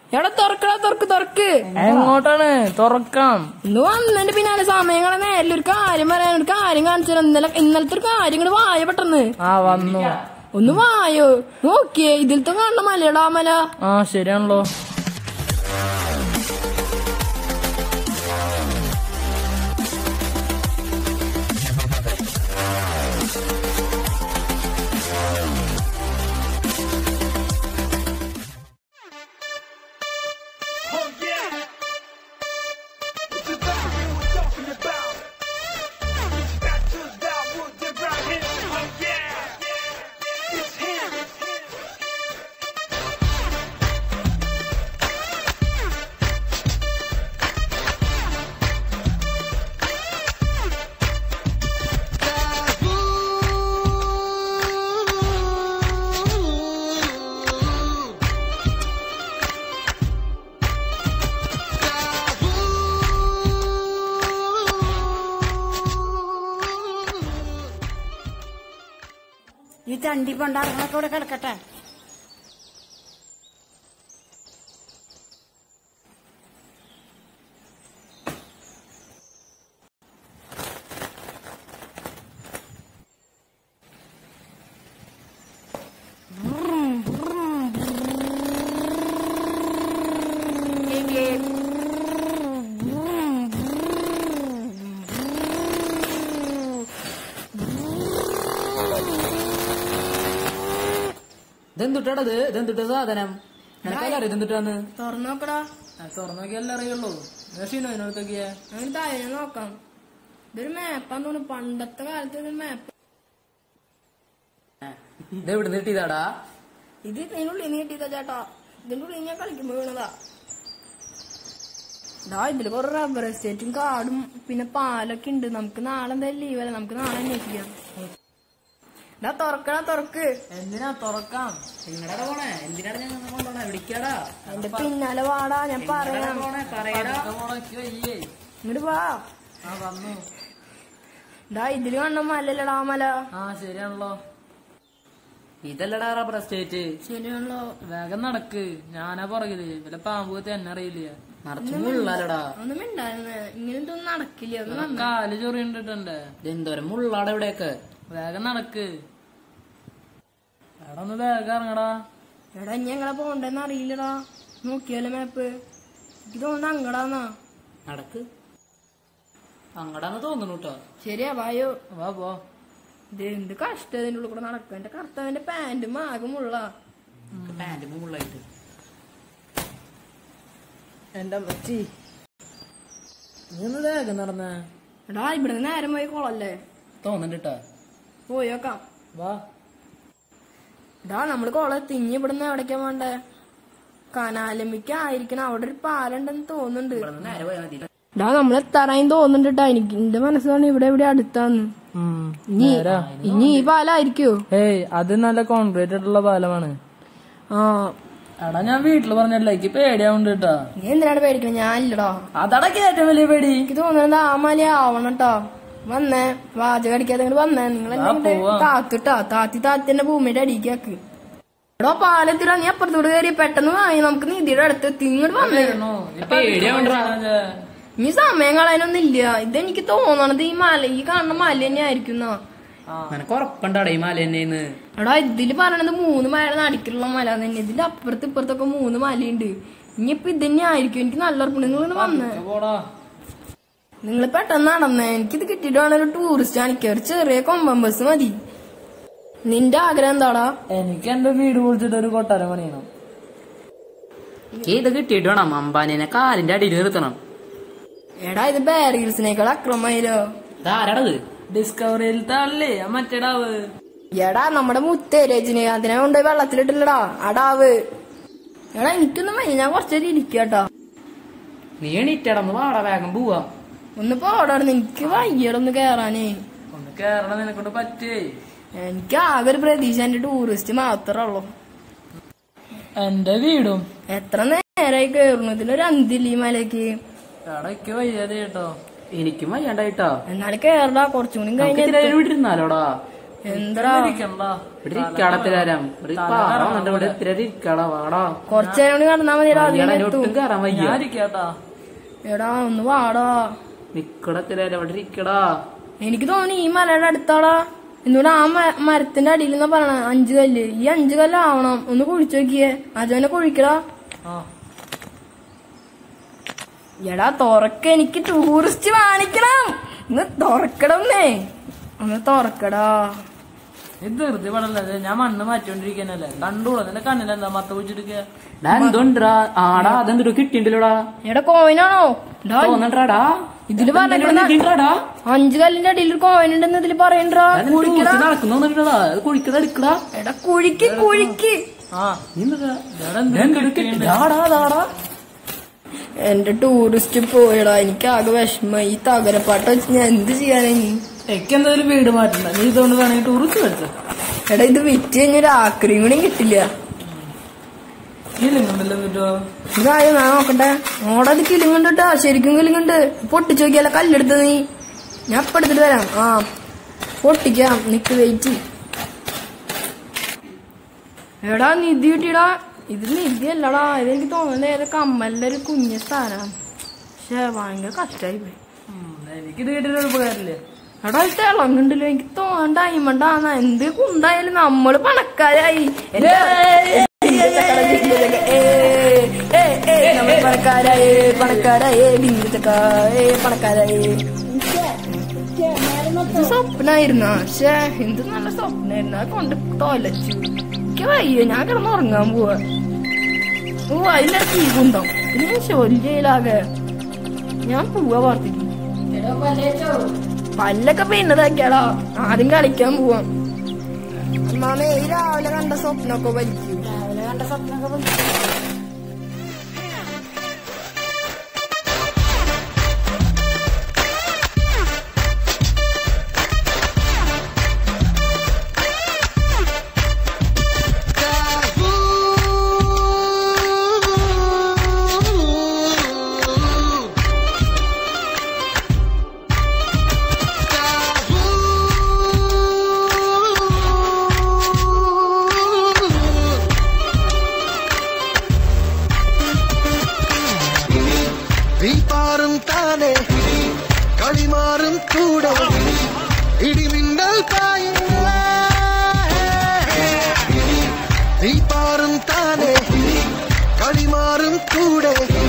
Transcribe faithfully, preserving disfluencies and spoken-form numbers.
എടാ തുറക്കടാ തുറക്ക് തുറക്ക്. എങ്ങോട്ടാണ്? തുറക്കാം. ഇന്ന് വന്നതിന്റെ പിന്നാലെ സമയങ്ങളെ നേരിൽ ഒരു കാര്യം പറയാൻ ഒരു കാര്യം കാണിച്ചു തരാം. ഇന്നലെ ഇന്നലത്തെ ഒരു കാര്യം ഇങ്ങോട്ട് വായ പെട്ടെന്ന്. ആ വന്നു. ഒന്ന് വായോ നോക്കിയേ. ഇതിലത്തെ കാണുന്ന മലയടാ മല. ആ ശരിയാണല്ലോ. ഈ തണ്ടി പണ്ടാറങ്ങളൊക്കെ ഇവിടെ കിടക്കട്ടെ. ഇതെന്തുട്ടത്? ഇതെന്തുട്ട സാധനം? നിനക്കല്ല ഇതെന്തുട്ടാന്ന്? തുറന്നു നോക്കടാ. തുറന്നു നോക്കിയല്ലേ അറിയുള്ളൂ. ഷീനോ ഇതിനോടൊക്കെയാ അങ്ങനെ താഴെ നോക്കാം. ഇതൊരു മാപ്പാന്ന് തോന്നുന്നു. പണ്ടത്തെ കാലത്ത് ഇതൊരു മാപ്പ്. ഇതെവിടെ നീട്ടിയതാടാ? ഇത് ഇതിനുള്ളിൽ നീട്ടിയതാ ചേട്ടാ. ഇതിന്റെ ഉള്ളിൽ ഞാൻ കളിക്കുമ്പോ വീണതാ. ഇതാ ഇതില് കൊറേ റബ്ബർ എസ്റ്റേറ്റും കാടും പിന്നെ പാലൊക്കെ ഉണ്ട്. നമുക്ക് നാളെ എന്തായാലും ലീവല്ല. നമുക്ക് നാളെ അന്വേഷിക്കാം. ഇതാ തുറക്കടാ തുറക്ക്. എന്തിനാ തുറക്കാം? നിങ്ങളുടെ പോണേ? എന്തിനാണ് ഞാൻ കൊണ്ടോണേ? വിളിക്കാടാ. എന്റെ പിന്നാലെ വാടാ. ഞാൻ പറയാം. ഇങ്ങോട്ട് വാ. ആ വന്നു. ഇതാ ഇതില് കാണുന്ന മലല്ലടാ മല. ആ ശരിയാണല്ലോ. ഇതല്ലടാ റബ്ബർ എസ്റ്റേറ്റ്. ശരിയാണല്ലോ. വേഗം നടക്ക്. ഞാനാ പുറകില്. വല്ല പാമ്പ് തന്നെ അറിയില്ല. മുള്ളാലടാ. ഒന്നും ഉണ്ടായിരുന്നേ. ഇങ്ങനത്തെ ഒന്നും നടക്കില്ല. കാല് ചൊറിയിട്ടുണ്ട്. എന്തോരം മുള്ളാടെ ഇവിടെയൊക്കെ. വേഗം നടക്ക്. എടാ ഒന്ന് വേഗം ഇറങ്ങടാ. എടാ ഇനി എങ്ങനെ പോണ്ടെന്ന് അറിയില്ലടാ. നോക്കിയാലോ മാപ്പ്. എനിക്ക് തോന്നുന്നു അങ്ങടാന്നാ. നടക്ക്. അങ്ങടാന്ന് തോന്നുന്നു കേട്ടോ. ശരിയാ വായോ. വാ പോ. ഇത് എന്ത് കഷ്ടം ഇതിന്റെ ഉള്ളിൽ കൂടെ നടക്കുക. എന്റെ കർത്താവിന്റെ പാന്റും ആകെ മുള്ള. പാന്റ് മുള്ളായിട്ട്. എന്റെ പറ്റി നീ ഒന്ന് വേഗം നടന്നേ. എടാ ഇവിടെ നേരം പോയി കൊളല്ലേ തോന്നണ്ടിട്ടാ. പോയോക്കാം. വാ. ഇതാ നമ്മള് കൊള തിങ്ങി ഇവിടുന്ന് എവിടേക്കാ വേണ്ടേ? കനാലമ്മിക്ക് ആയിരിക്കണം. അവിടെ ഒരു പാലുണ്ടെന്ന് തോന്നുന്നുണ്ട്. ഇതാ നമ്മൾ എത്താറായി തോന്നുന്നുണ്ട് കേട്ടാ. എനിക്ക് എന്റെ മനസ്സിലാണ് ഇവിടെ ഇവിടെ അടുത്താന്ന്. ഇനി ഇനി ഈ പാലായിരിക്കോ? ഏയ് അത് നല്ല കോൺക്രീറ്റ് ആയിട്ടുള്ള പാലമാണ്. ആ എടാ ഞാൻ വീട്ടില് പറഞ്ഞല്ലേ. എനിക്ക് പേടിയാവുണ്ട് കേട്ടാ. നീ എന്തിനാണ് പേടിക്കണം? ഞാനില്ലടാ. അതടക്ക് ഏറ്റവും വലിയ പേടി. എനിക്ക് തോന്നുന്നത് ആ മല ആവണം കേട്ടോ. വന്നേ വാചകം അടിക്കാതെ വന്നേ. നിങ്ങൾ താത്തിട്ടാ. താത്തി താത്തി തന്നെ ഭൂമിയുടെ അടിക്കാക്ക്. എടോ പാലത്തിടാ. നീ അപ്പുറത്തോട് കയറി പെട്ടെന്ന് വാങ്ങി. നമുക്ക് നിധിയുടെ അടുത്ത് ഇങ്ങോട്ട് വന്നേ. ഇനി സമയം കളയാനൊന്നും ഇല്ല. ഇതെനിക്ക് തോന്നണത് ഈ മല ഈ കാണുന്ന മല തന്നെ ആയിരിക്കും. ഉറപ്പുണ്ടാടാ ഈ മല തന്നെയെന്ന്. എടാ ഇതില് പറയണത് മൂന്ന് മല നടുക്കുള്ള മല തന്നെ. ഇതിന്റെ അപ്പുറത്ത് ഇപ്പുറത്തൊക്കെ മൂന്ന് മലയുണ്ട്. ഇനിയിപ്പൊ ഇതന്നെ ആയിരിക്കും. എനിക്ക് നല്ല ഉറപ്പുണ്ട്. നിങ്ങൾ വന്നേ. നിങ്ങൾ പെട്ടെന്ന് നടന്നേ. എനിക്കിത് കിട്ടിയിട്ട് വേണം ഒരു ടൂറിസ്റ്റ് കാണിക്കാൻ. ഒരു ചെറിയ കൊമ്പൻ ബസ് മതി. നിന്റെ ആഗ്രഹം എന്താടാ? എനിക്ക് എന്റെ വീട് പൊളിച്ചിട്ട് ഒരു കൊട്ടാരം പണിയണം. ഇത് കിട്ടിയിട്ട് വേണം അമ്പാനെ കാലിന്റെ അടിയിൽ നിർത്തണം. എടാ ഇത് ബാരീൽസിനേക്കാൾ അക്രമായില്ലോ. ആരാടത്? ഡിസ്കവറിയിലത്തെ ആളല്ലേ മറ്റേടാവ്. എടാ നമ്മുടെ മുത്തേ രജനീകാന്തിനെ കൊണ്ടുപോയി വെള്ളത്തിലിട്ടില്ലടാ അടാവ്. എടാ എനിക്കൊന്നും വയ്യ. ഞാൻ കുറച്ചേരം ഇരിക്കട്ടോ. നീ എണീറ്റടന്ന് വാടാ. വേഗം പോവാ. ഒന്ന് പോടായിരുന്നു. എനിക്ക് വയ്യടൊന്ന് കേറാനേ. ഒന്ന് കേറണം. നിനക്കൊണ്ട് പറ്റേ. എനിക്ക് ആകെ ഒരു പ്രതീക്ഷ എന്റെ ടൂറിസ്റ്റ് മാത്രമേ ഉള്ളൂ. എന്റെ വീടും എത്ര നേരായി കേറുന്നു. ഇതിനൊരു അന്തില്ല ഈ മലക്ക്. എടക്ക് വയ്യാതെ കേട്ടോ. എനിക്കും വയ്യാണ്ടായിട്ടോ. എന്നാലും കേറടാ. കുറച്ചും കൂടി കഴിഞ്ഞിരുന്നാലോടാ. എന്താ ഇരിക്കടത്തിരാം ഒരു പാറ വന്നിട്ട് ഇവിടെ ഇത്തിരി ഇരിക്കടാ വാടാ. കൊറച്ചേരം കൂടി കടന്നാ മതിയടാ. ഒട്ടും കയറാൻ വയ്യ. എടാ ഒന്ന് വാടാ. നിക്കടത്തിരാ ഇവിടെ ഇരിക്കടാ. എനിക്ക് തോന്നി ഈ മലയുടെ അടുത്താടാ. എന്നോട് ആ മരത്തിന്റെ അടിയിൽ നിന്നാ പറയണ അഞ്ചു കല്ല്. ഈ അഞ്ചു കല്ല് ആവണം. ഒന്ന് കുഴിച്ചു നോക്കിയേ. അജോനെ കുഴിക്കടാ. എടാ തുറക്ക, എനിക്ക് ടൂറിസ്റ്റ് കാണിക്കണം. ഒന്ന് തുറക്കടന്നേ, ഒന്ന് തുറക്കടാ. ഇത് ധൃതി പടല്ലേ, ഞാൻ മണ്ണ് മാറ്റിക്കൊണ്ടിരിക്കാനല്ലേ. കണ്ടോളൂ നിന്റെ കണ്ണിലെന്താ മത്ത കുഴിച്ചെടുക്കുക. എന്തുണ്ടാ ആടാ അതെന്തൊരു കിട്ടിണ്ടല്ലോടാ. എടാ കോയിനാണോ തോന്നണ്ടാടാ. ഇതില് പറഞ്ഞാ അഞ്ചു കല്ലിന്റെ അടിയിൽ കോയിൻ ഉണ്ടെന്ന് ഇതില് പറയണ്ടാ. നടക്കുന്നോണ്ടാ അത് കുഴിക്കട എടുക്കടാ. എടാ കുഴിക്ക് കുഴിക്ക്. എന്റെ ടൂറിസ്റ്റ് പോയടാ. എനിക്ക് ആകെ വിഷമ. ഈ തകരപ്പാട്ട വെച്ച് ഞാൻ എന്ത് ചെയ്യാനാ? എനിക്കെന്തായാലും വീട് മാറ്റണ്ട. നീ ഇതുകൊണ്ട് വേണമെങ്കിൽ ടൂറിസ്റ്റ് കളിച്ച. എടാ ഇത് വിറ്റ് കഴിഞ്ഞൊരു ആക്രിയും കൂടി കിട്ടില്ല. ഇതായോ ഞാൻ നോക്കട്ടെ. ഓടത് കിലുങ്ങുണ്ടാ, ശരിക്കും കിലുങ്ങുണ്ട്. പൊട്ടിച്ചു നോക്കിയാലോ കല്ലെടുത്ത നീ. ഞാൻ ഇപ്പൊ എടുത്തിട്ട് വരാം. ആ പൊട്ടിക്കാം, നിക്ക് വെയിറ്റ്. എടാ നിധി കിട്ടിയടാ. ഇത് നിധി അല്ലടാ. ഇതെനിക്ക് തോന്നുന്നത് ഏത് കമ്മലിന്റെ ഒരു കുഞ്ഞ സ്ഥാനാണ്. പക്ഷെ ഭയങ്കര കഷ്ടായി പോയി. എനിക്കിത് കേട്ടിട്ട് ഉപകാരമില്ലേ. എടാ ഇത് ഇളങ്ങുണ്ടല്ലോ. എനിക്ക് തോന്നാൻ ഡയമണ്ടാണ്. എന്ത് കുണ്ടായാലും നമ്മള് പണക്കാരായി. പണക്കാരായേ പണക്കാരായേ ബിന്ദുച്ചക്ക പണക്കാരായേ. സ്വപ്നായിരുന്ന പക്ഷേ എന്ത് നല്ല സ്വപ്നായിരുന്നു. അത് കൊണ്ട് തോലച്ചു. എനിക്ക് വയ്യ, ഞാൻ കിടന്നുറങ്ങാൻ പോവാ. ഓ അതിന്റെ തീകുണ്ടോ പിന്നെ ശല്യയിലാകെ. ഞാൻ പോവാ പുറത്തേക്ക്. പല്ലൊക്കെ പിന്നതാക്കിയാടാ. ആദ്യം കളിക്കാൻ പോവാം. അമ്മാമേ ഈ രാവിലെ കണ്ട സ്വപ്നമൊക്കെ വലിക്കും. രാവിലെ കണ്ട സ്വപ്നമൊക്കെ വലിക്കും. തീപ്പാറും താനെ കളിമാറും കൂടെ ഇടിമിന്നൽ തീപ്പാറും താനെ കളിമാറും കൂടെ